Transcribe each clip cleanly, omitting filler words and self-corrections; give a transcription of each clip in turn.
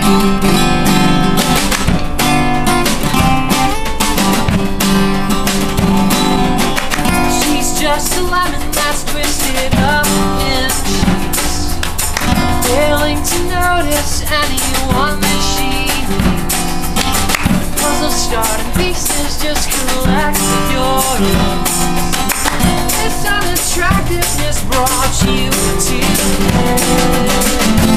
She's just a lemon that's twisted up in cheeks, failing to notice anyone that she needs. Puzzle starting pieces, just collect your love. This unattractiveness brought you to me.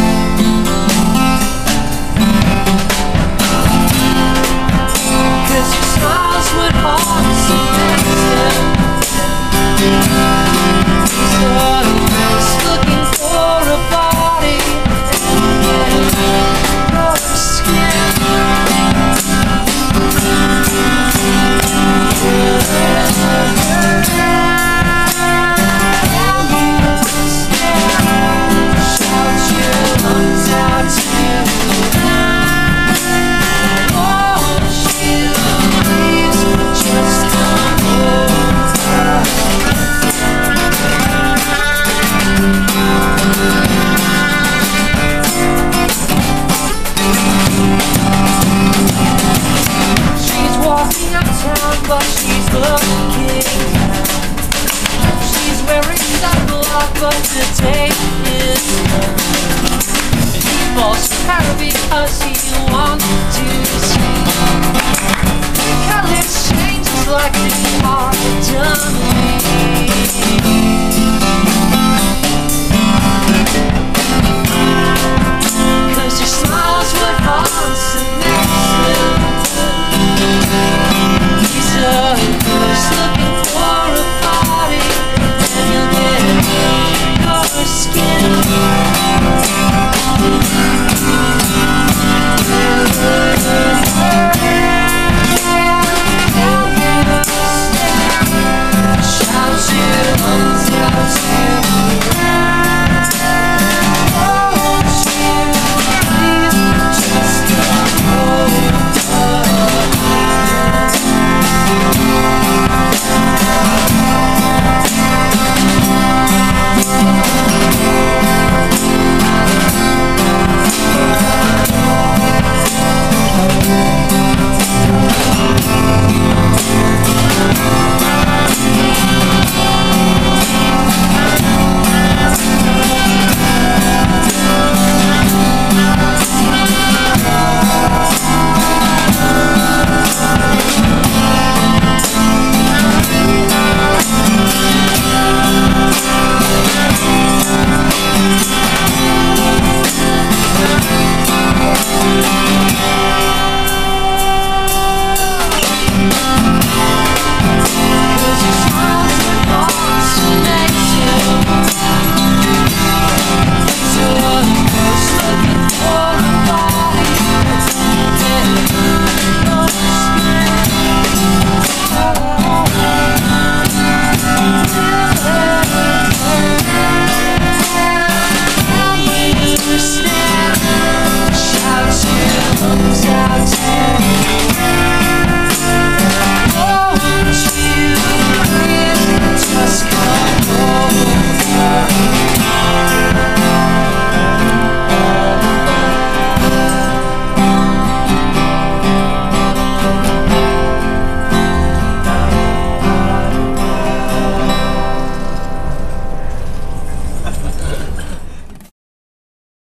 Cause your smiles would haunt us so I was looking for a body and your skin. Shout your lungs out to but she's looking down. She's wearing sunblock, but the day is young. And he falls for her because he wants to see the colors changes like they are done me.